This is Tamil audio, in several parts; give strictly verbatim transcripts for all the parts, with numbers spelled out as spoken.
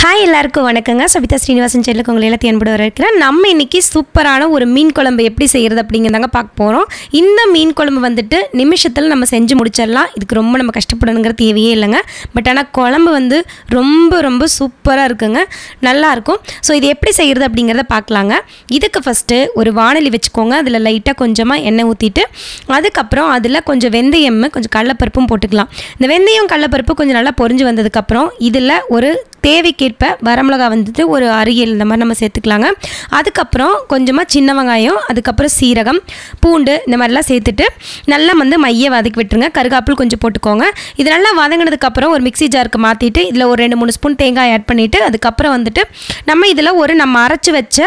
ஹாய் எல்லாருக்கும் வணக்கங்க. சபிதா ஸ்ரீனிவாசன் சேனலுக்கு உங்களை எல்லாத்தையும் அன்போடு வரவேற்கிறேன். நம்ம இன்றைக்கி சூப்பரான ஒரு மீன் குழம்பு எப்படி செய்கிறது அப்படிங்கிறதாங்க பார்க்க போகிறோம். இந்த மீன் குழம்பு வந்துட்டு நிமிஷத்தில் நம்ம செஞ்சு முடிச்சிடலாம். இதுக்கு ரொம்ப நம்ம கஷ்டப்படணுங்கிற தேவையே இல்லைங்க. பட் ஆனால் குழம்பு வந்து ரொம்ப ரொம்ப சூப்பராக இருக்குங்க, நல்லாயிருக்கும். ஸோ இது எப்படி செய்கிறது அப்படிங்கிறத பார்க்கலாங்க. இதுக்கு ஃபஸ்ட்டு ஒரு வாணலி வச்சுக்கோங்க. அதில் லைட்டாக கொஞ்சமாக எண்ணெய் ஊற்றிட்டு அதுக்கப்புறம் அதில் கொஞ்சம் வெந்தயம் கொஞ்சம் கடலைப்பருப்பும் போட்டுக்கலாம். இந்த வெந்தயம் கடலைப்பருப்பு கொஞ்சம் நல்லா பொரிஞ்சு வந்ததுக்கப்புறம் இதில் ஒரு தேவைக்கேற்ப வரமிளகா வந்துட்டு ஒரு அரியல் இந்த மாதிரி நம்ம சேர்த்துக்கலாங்க. அதுக்கப்புறம் கொஞ்சமாக சின்ன வெங்காயம், அதுக்கப்புறம் சீரகம், பூண்டு இந்த மாதிரிலாம் சேர்த்துட்டு நல்லா வந்து மைய வதக்கி விட்டுருங்க. கருகாப்பில் கொஞ்சம் போட்டுக்கோங்க. இது நல்லா வதங்கினதுக்கப்புறம் ஒரு மிக்சி ஜாருக்கு மாற்றிட்டு இதில் ஒரு ரெண்டு மூணு ஸ்பூன் தேங்காய் ஆட் பண்ணிவிட்டு அதுக்கப்புறம் வந்துட்டு நம்ம இதில் ஒரு நம்ம அரைச்சி வச்ச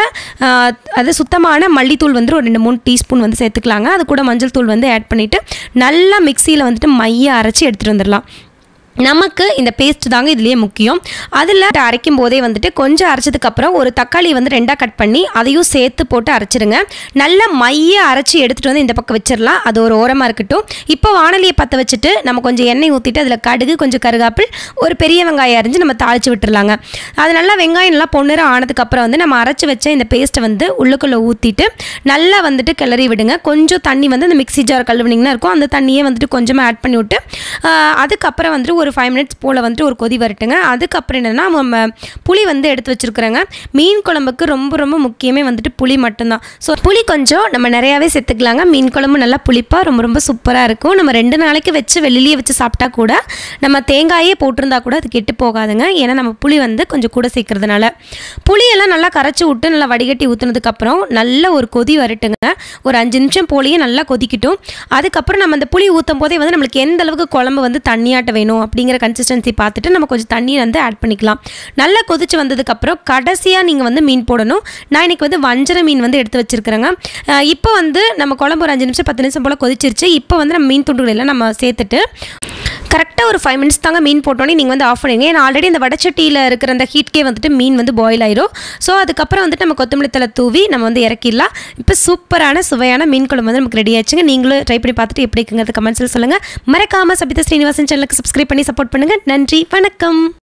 அது சுத்தமான மல்லித்தூள் வந்து ஒரு ரெண்டு மூணு டீஸ்பூன் வந்து சேர்த்துக்கலாங்க. அது கூட மஞ்சள் தூள் வந்து ஆட் பண்ணிவிட்டு நல்லா மிக்சியில் வந்துட்டு மைய அரைச்சி எடுத்துகிட்டு வந்துடலாம். நமக்கு இந்த பேஸ்ட் தாங்க இதுலேயே முக்கியம். அதில் அரைக்கும் போதே வந்துட்டு கொஞ்சம் அரைச்சதுக்கப்புறம் ஒரு தக்காளி வந்து ரெண்டாக கட் பண்ணி அதையும் சேர்த்து போட்டு அரைச்சிருங்க. நல்லா மைய அரைச்சி எடுத்துகிட்டு வந்து இந்த பக்கம் வச்சிடலாம். அது ஒரு ஓரமாக இருக்கட்டும். இப்போ வாணலியை பற்ற வச்சுட்டு நம்ம கொஞ்சம் எண்ணெய் ஊற்றிட்டு அதில் கடுகு, கொஞ்சம் கருகாப்பில், ஒரு பெரிய வெங்காயம் அரைஞ்சி நம்ம தாளித்து விட்டுருலாங்க. அது நல்லா வெங்காயம் நல்லா பொன்னிறம் ஆனதுக்கப்புறம் வந்து நம்ம அரைச்சி வச்ச இந்த பேஸ்ட்டை வந்து உள்ளுக்குள்ளே ஊற்றிட்டு நல்லா வந்துட்டு கிளறி விடுங்க. கொஞ்சம் தண்ணி வந்து அந்த மிக்சி ஜார் கழுவுனிங்கன்னா இருக்கும், அந்த தண்ணியே வந்துட்டு கொஞ்சமாக ஆட் பண்ணி விட்டு அதுக்கப்புறம் வந்துட்டு ஒரு ஃபைவ் மினிட்ஸ் போல் வந்துட்டு ஒரு கொதி வரட்டுங்க. அதுக்கப்புறம் என்னென்னா நம்ம புளி வந்து எடுத்து வச்சுருக்குறோங்க. மீன் குழம்புக்கு ரொம்ப ரொம்ப முக்கியமே வந்துட்டு புளி மட்டும்தான். ஸோ புளி கொஞ்சம் நம்ம நிறையாவே சேர்த்துக்கலாங்க. மீன் குழம்பு நல்லா புளிப்பாக ரொம்ப ரொம்ப சூப்பராக இருக்கும். நம்ம ரெண்டு நாளைக்கு வச்சு வெளியிலேயே வச்சு சாப்பிட்டா கூட நம்ம தேங்காயே போட்டிருந்தா கூட அது கெட்டு போகாதுங்க. ஏன்னா நம்ம புளி வந்து கொஞ்சம் கூட சேர்க்கறதுனால புளியெல்லாம் நல்லா கரைச்சி விட்டு நல்லா வடிகட்டி ஊற்றுனதுக்கப்புறம் நல்ல ஒரு கொதி வரட்டுங்க. ஒரு அஞ்சு நிமிஷம் போலியே நல்லா கொதிக்கட்டும். அதுக்கப்புறம் நம்ம அந்த புளி ஊற்றும் போதே வந்து நம்மளுக்கு எந்த அளவுக்கு குழம்பு வந்து தண்ணியாட்ட வேணும் அப்படிங்கிற கன்சிஸ்டன்சி பார்த்துட்டு நம்ம கொஞ்சம் தண்ணி வந்து ஆட் பண்ணிக்கலாம். நல்லா கொதிச்சு வந்ததுக்கப்புறம் கடைசியாக நீங்கள் வந்து மீன் போடணும். நான் இன்றைக்கி வந்து வஞ்சர மீன் வந்து எடுத்து வச்சுருக்கிறேங்க. இப்போ வந்து நம்ம குழம்பு ஒரு அஞ்சு நிமிஷம் பத்து நிமிஷம் போல் கொதிச்சிருச்சு. இப்போ வந்து நம்ம மீன் துண்டுகள் எல்லாம் நம்ம சேர்த்துட்டு கரெக்டாக ஒரு ஃபைவ் மினிட்ஸ் தாங்க மீன் போட்டோன்னே நீங்கள் வந்து ஆஃப் பண்ணிடுங்க. ஏன்னா ஆல்ரெடி இந்த வடச்சட்டியில் இருக்கிற அந்த ஹீட்கே வந்துட்டு மீன் வந்து பாயில் ஆயிரும். ஸோ அதுக்கப்புறம் வந்துட்டு நம்ம கொத்தமல்லி தழை தூவி நம்ம வந்து இறக்கிடலாம். இப்போ சூப்பரான சுவையான மீன் குழம்பு வந்து நமக்கு ரெடி ஆச்சுங்க. நீங்களும் ட்ரை பண்ணி பார்த்துட்டு எப்படி இருக்குங்கிறது கமெண்ட்ஸில் சொல்லுங்கள். மறக்காமல் சபிதா ஸ்ரீனிவாசன் சேனலுக்கு சப்ஸ்கிரைப் பண்ணி சப்போர்ட் பண்ணுங்கள். நன்றி, வணக்கம்.